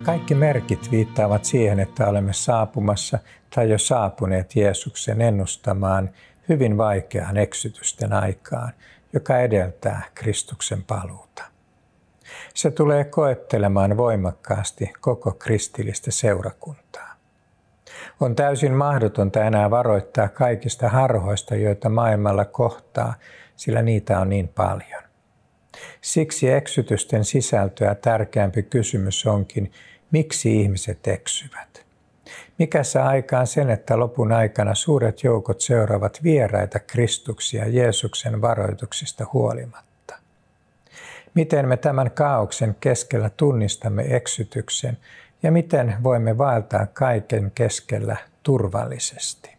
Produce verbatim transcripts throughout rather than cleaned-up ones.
Kaikki merkit viittaavat siihen, että olemme saapumassa tai jo saapuneet Jeesuksen ennustamaan hyvin vaikeaan eksytysten aikaan, joka edeltää Kristuksen paluuta. Se tulee koettelemaan voimakkaasti koko kristillistä seurakuntaa. On täysin mahdotonta enää varoittaa kaikista harhoista, joita maailmalla kohtaa, sillä niitä on niin paljon. Siksi eksytysten sisältöä tärkeämpi kysymys onkin, miksi ihmiset eksyvät? Mikä saa aikaan sen, että lopun aikana suuret joukot seuraavat vieraita Kristuksia Jeesuksen varoituksista huolimatta? Miten me tämän kaaoksen keskellä tunnistamme eksytyksen ja miten voimme vaeltaa kaiken keskellä turvallisesti?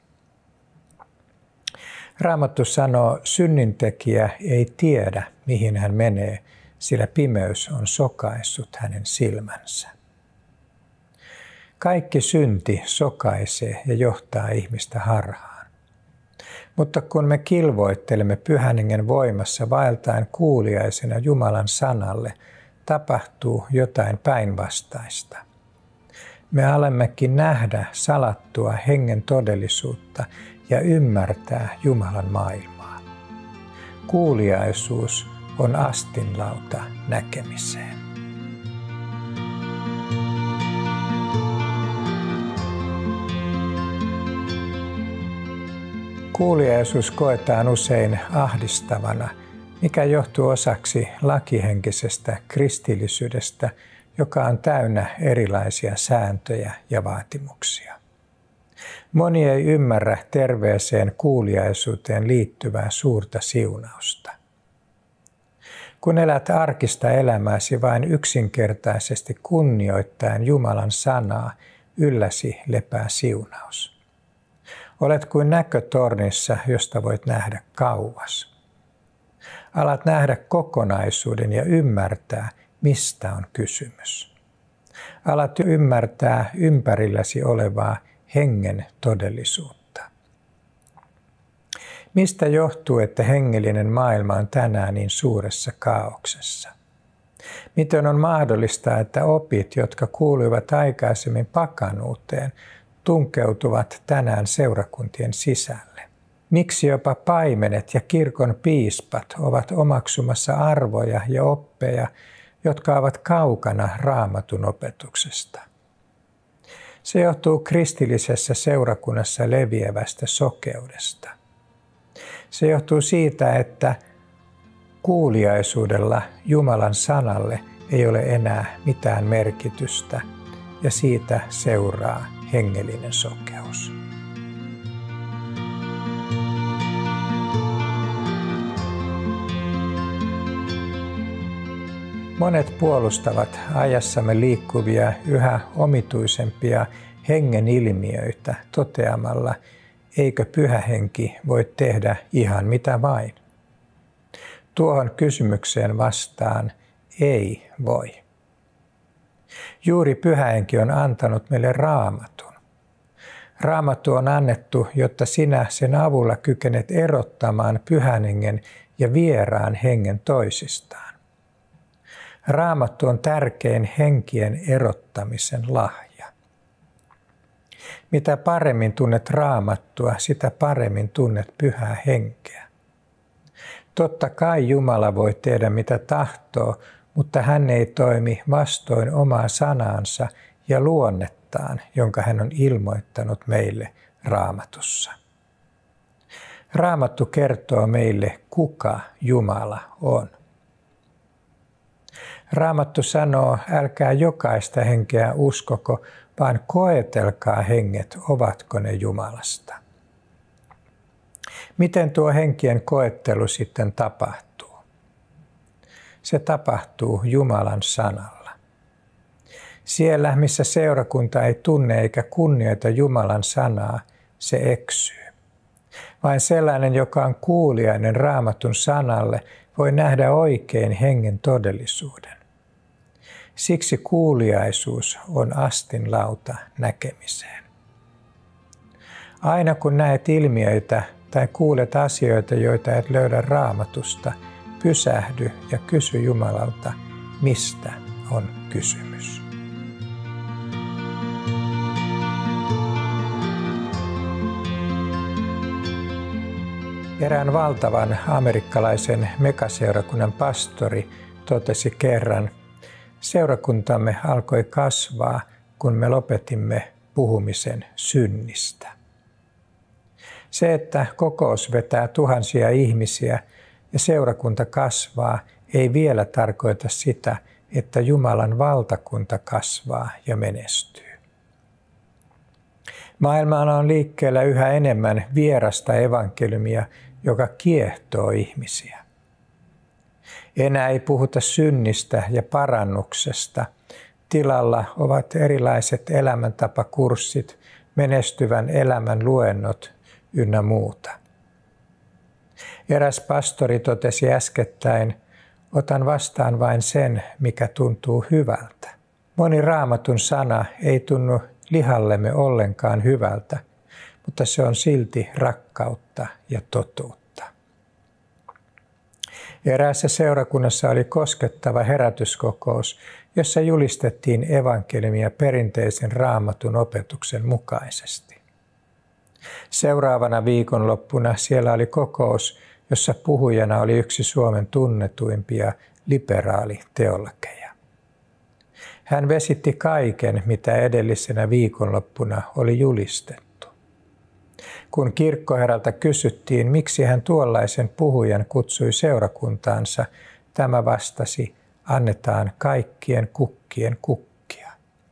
Raamattu sanoo, synnintekijä ei tiedä, mihin hän menee, sillä pimeys on sokaissut hänen silmänsä. Kaikki synti sokaisee ja johtaa ihmistä harhaan. Mutta kun me kilvoittelemme Pyhän Hengen voimassa vaeltaen kuuliaisena Jumalan sanalle, tapahtuu jotain päinvastaista. Me alemmekin nähdä salattua hengen todellisuutta ja ymmärtää Jumalan maailmaa. Kuuliaisuus on astinlauta näkemiseen. Kuuliaisuus koetaan usein ahdistavana, mikä johtuu osaksi lakihenkisestä kristillisyydestä, joka on täynnä erilaisia sääntöjä ja vaatimuksia. Moni ei ymmärrä terveeseen kuuliaisuuteen liittyvää suurta siunausta. Kun elät arkista elämääsi vain yksinkertaisesti kunnioittaen Jumalan sanaa, ylläsi lepää siunaus. Olet kuin näkötornissa, josta voit nähdä kauas. Alat nähdä kokonaisuuden ja ymmärtää, mistä on kysymys. Alat ymmärtää ympärilläsi olevaa hengen todellisuutta. Mistä johtuu, että hengellinen maailma on tänään niin suuressa kaauksessa? Miten on mahdollista, että opit, jotka kuuluivat aikaisemmin pakanuuteen, tunkeutuvat tänään seurakuntien sisälle? Miksi jopa paimenet ja kirkon piispat ovat omaksumassa arvoja ja oppeja, jotka ovat kaukana Raamatun opetuksesta? Se johtuu kristillisessä seurakunnassa leviävästä sokeudesta. Se johtuu siitä, että kuuliaisuudella Jumalan sanalle ei ole enää mitään merkitystä ja siitä seuraa hengellinen sokeus. Monet puolustavat ajassamme liikkuvia yhä omituisempia hengen ilmiöitä toteamalla, eikö Pyhä Henki voi tehdä ihan mitä vain. Tuohon kysymykseen vastaan ei voi. Juuri Pyhä Henki on antanut meille Raamatun. Raamattu on annettu, jotta sinä sen avulla kykenet erottamaan Pyhän Hengen ja vieraan hengen toisistaan. Raamattu on tärkein henkien erottamisen lahja. Mitä paremmin tunnet Raamattua, sitä paremmin tunnet Pyhää Henkeä. Totta kai Jumala voi tehdä mitä tahtoo, mutta hän ei toimi vastoin omaa sanaansa ja luonnettaan, jonka hän on ilmoittanut meille Raamatussa. Raamattu kertoo meille, kuka Jumala on. Raamattu sanoo, älkää jokaista henkeä uskoko, vaan koetelkaa henget, ovatko ne Jumalasta. Miten tuo henkien koettelu sitten tapahtuu? Se tapahtuu Jumalan sanalla. Siellä, missä seurakunta ei tunne eikä kunnioita Jumalan sanaa, se eksyy. Vain sellainen, joka on kuuliainen Raamatun sanalle, voi nähdä oikein hengen todellisuuden. Siksi kuuliaisuus on astinlauta näkemiseen. Aina kun näet ilmiöitä tai kuulet asioita, joita et löydä Raamatusta, pysähdy ja kysy Jumalalta, mistä on kysymys. Erään valtavan amerikkalaisen megaseurakunnan pastori totesi kerran, seurakuntamme alkoi kasvaa, kun me lopetimme puhumisen synnistä. Se, että kokous vetää tuhansia ihmisiä ja seurakunta kasvaa, ei vielä tarkoita sitä, että Jumalan valtakunta kasvaa ja menestyy. Maailmalla on liikkeellä yhä enemmän vierasta evankeliumia, joka kiehtoo ihmisiä. Enää ei puhuta synnistä ja parannuksesta. Tilalla ovat erilaiset elämäntapakurssit, menestyvän elämän luennot ynnä muuta. Eräs pastori totesi äskettäin, otan vastaan vain sen, mikä tuntuu hyvältä. Moni Raamatun sana ei tunnu lihallemme ollenkaan hyvältä, mutta se on silti rakkautta ja totuutta. Eräässä seurakunnassa oli koskettava herätyskokous, jossa julistettiin evankeliumia perinteisen Raamatun opetuksen mukaisesti. Seuraavana viikonloppuna siellä oli kokous, jossa puhujana oli yksi Suomen tunnetuimpia liberaaliteologeja. Hän vesitti kaiken, mitä edellisenä viikonloppuna oli julistettu. Kun kirkkoherralta kysyttiin, miksi hän tuollaisen puhujan kutsui seurakuntaansa, tämä vastasi, annetaan kaikkien kukkien kukkia.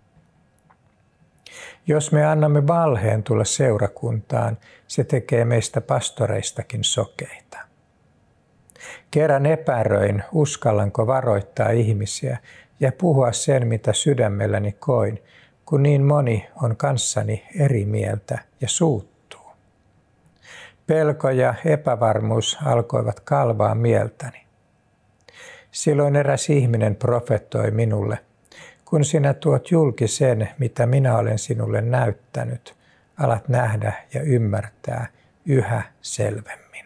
Jos me annamme valheen tulla seurakuntaan, se tekee meistä pastoreistakin sokeita. Kerran epäröin, uskallanko varoittaa ihmisiä ja puhua sen, mitä sydämelläni koin, kun niin moni on kanssani eri mieltä ja suuttuu. Pelko ja epävarmuus alkoivat kalvaa mieltäni. Silloin eräs ihminen profetoi minulle, kun sinä tuot julki sen, mitä minä olen sinulle näyttänyt, alat nähdä ja ymmärtää yhä selvemmin.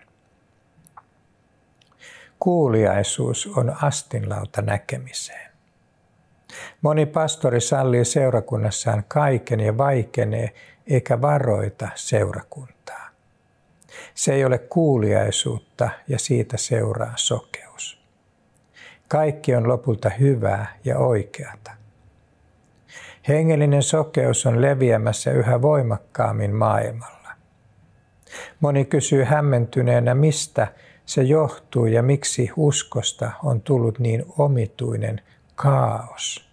Kuuliaisuus on astinlauta näkemiseen. Moni pastori sallii seurakunnassaan kaiken ja vaikenee, eikä varoita seurakuntaa. Se ei ole kuuliaisuutta ja siitä seuraa sokeus. Kaikki on lopulta hyvää ja oikeata. Hengellinen sokeus on leviämässä yhä voimakkaammin maailmalla. Moni kysyy hämmentyneenä, mistä se johtuu ja miksi uskosta on tullut niin omituinen kaos.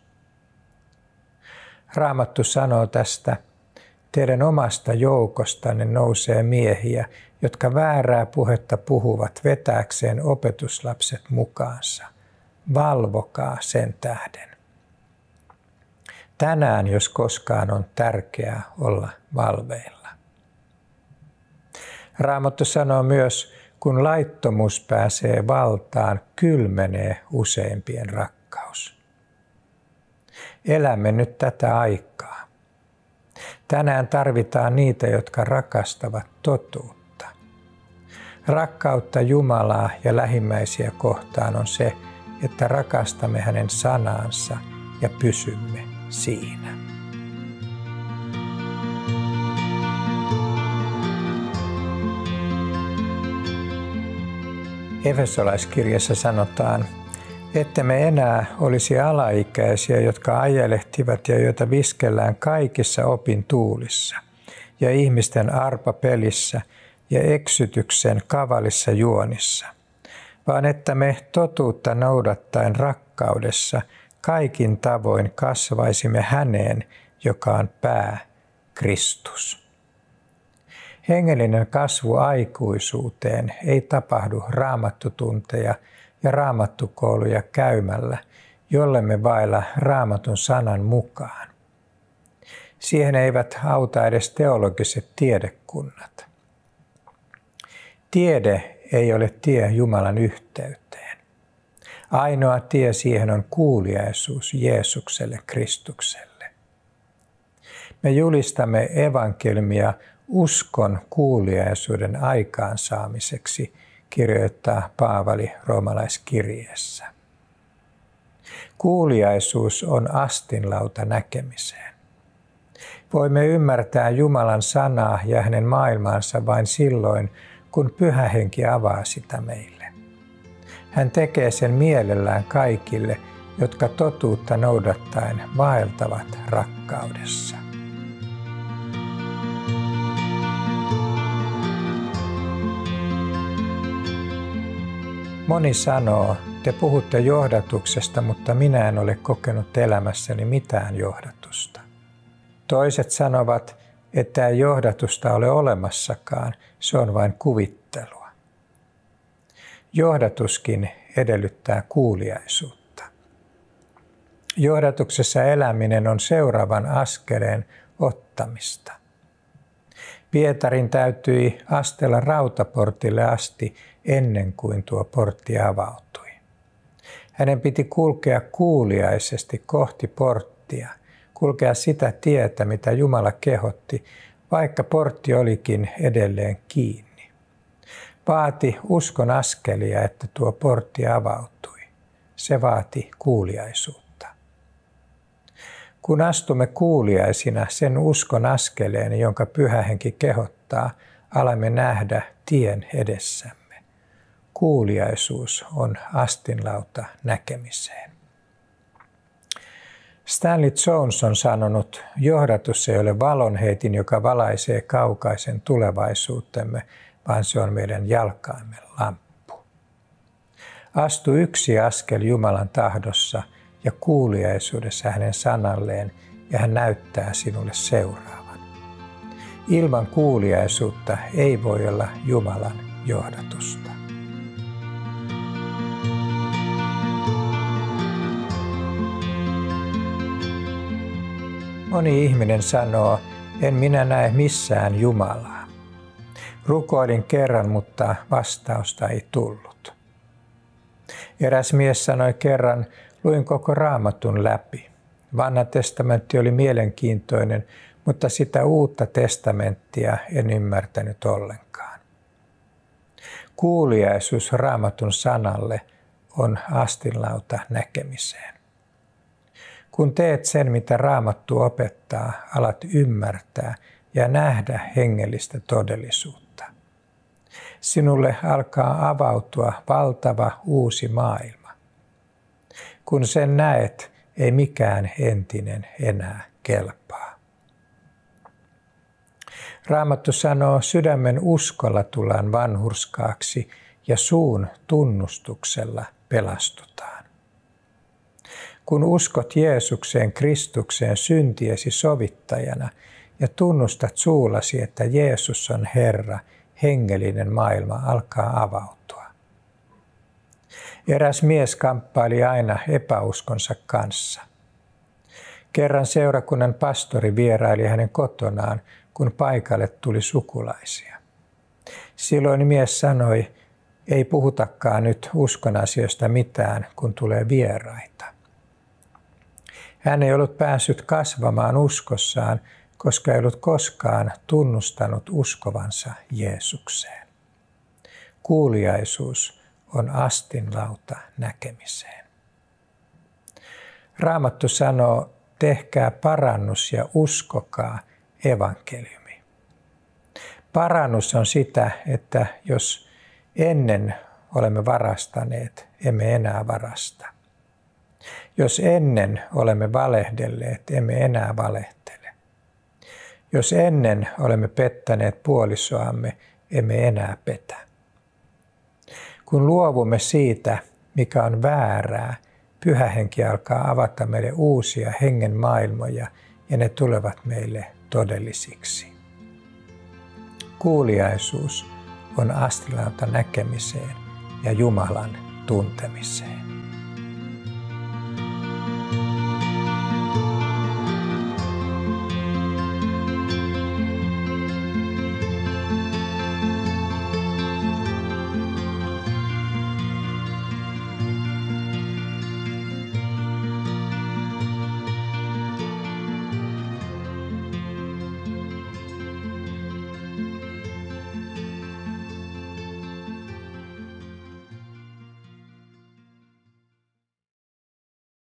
Raamattu sanoo tästä, teidän omasta joukostanne nousee miehiä, jotka väärää puhetta puhuvat vetääkseen opetuslapset mukaansa. Valvokaa sen tähden. Tänään, jos koskaan, on tärkeää olla valveilla. Raamattu sanoo myös, kun laittomuus pääsee valtaan, kylmenee useimpien rakkaus. Elämme nyt tätä aikaa. Tänään tarvitaan niitä, jotka rakastavat totuutta. Rakkautta Jumalaa ja lähimmäisiä kohtaan on se, että rakastamme hänen sanaansa ja pysymme siinä. Efesolaiskirjassa sanotaan, että me enää olisi alaikäisiä, jotka ajelehtivat ja joita viskellään kaikissa opintuulissa ja ihmisten arpapelissä ja eksytyksen kavalissa juonissa, vaan että me totuutta noudattaen rakkaudessa kaikin tavoin kasvaisimme häneen, joka on pää, Kristus. Hengellinen kasvu aikuisuuteen ei tapahdu raamattutunteja ja raamattukouluja käymällä, jollemme vailla raamatun sanan mukaan. Siihen eivät auta edes teologiset tiedekunnat. Tiede ei ole tie Jumalan yhteyteen. Ainoa tie siihen on kuuliaisuus Jeesukselle, Kristukselle. Me julistamme evankeliumia uskon kuuliaisuuden aikaansaamiseksi, kirjoittaa Paavali roomalaiskirjeessä. Kuuliaisuus on astinlauta näkemiseen. Voimme ymmärtää Jumalan sanaa ja hänen maailmaansa vain silloin, kun Pyhä Henki avaa sitä meille. Hän tekee sen mielellään kaikille, jotka totuutta noudattaen vaeltavat rakkaudessa. Moni sanoo, te puhutte johdatuksesta, mutta minä en ole kokenut elämässäni mitään johdatusta. Toiset sanovat, että ei johdatusta ole olemassakaan, se on vain kuvittelua. Johdatuskin edellyttää kuuliaisuutta. Johdatuksessa eläminen on seuraavan askeleen ottamista. Pietarin täytyi astella rautaportille asti ennen kuin tuo portti avautui. Hänen piti kulkea kuuliaisesti kohti porttia, kulkea sitä tietä, mitä Jumala kehotti, vaikka portti olikin edelleen kiinni. Vaati uskon askelia, että tuo portti avautui. Se vaati kuuliaisuutta. Kun astumme kuuliaisina sen uskon askeleen, jonka Pyhä Henki kehottaa, alamme nähdä tien edessämme. Kuuliaisuus on astinlauta näkemiseen. Stanley Jones on sanonut, johdatus ei ole valonheitin, joka valaisee kaukaisen tulevaisuutemme, vaan se on meidän jalkaamme lamppu. Astu yksi askel Jumalan tahdossa ja kuuliaisuudessa hänen sanalleen, ja hän näyttää sinulle seuraavan. Ilman kuuliaisuutta ei voi olla Jumalan johdatusta. Moni ihminen sanoo, en minä näe missään Jumalaa. Rukoilin kerran, mutta vastausta ei tullut. Eräs mies sanoi kerran, luin koko Raamatun läpi. Vanha testamentti oli mielenkiintoinen, mutta sitä uutta testamenttia en ymmärtänyt ollenkaan. Kuuliaisuus Raamatun sanalle on astinlauta näkemiseen. Kun teet sen, mitä Raamattu opettaa, alat ymmärtää ja nähdä hengellistä todellisuutta. Sinulle alkaa avautua valtava uusi maailma. Kun sen näet, ei mikään entinen enää kelpaa. Raamattu sanoo, sydämen uskolla tullaan vanhurskaaksi ja suun tunnustuksella pelastutaan. Kun uskot Jeesukseen Kristukseen syntiesi sovittajana ja tunnustat suullasi, että Jeesus on Herra, hengellinen maailma alkaa avautua. Eräs mies kamppaili aina epäuskonsa kanssa. Kerran seurakunnan pastori vieraili hänen kotonaan, kun paikalle tuli sukulaisia. Silloin mies sanoi, ei puhutakaan nyt uskon asioista mitään, kun tulee vieraita. Hän ei ollut päässyt kasvamaan uskossaan, koska ei ollut koskaan tunnustanut uskovansa Jeesukseen. Kuuliaisuus on astinlauta näkemiseen. Raamattu sanoo, tehkää parannus ja uskokaa evankeliumi. Parannus on sitä, että jos ennen olemme varastaneet, emme enää varasta. Jos ennen olemme valehdelleet, emme enää valehtele. Jos ennen olemme pettäneet puolisoamme, emme enää petä. Kun luovumme siitä, mikä on väärää, Pyhä Henki alkaa avata meille uusia hengen maailmoja ja ne tulevat meille todellisiksi. Kuuliaisuus on astinlauta näkemiseen ja Jumalan tuntemiseen.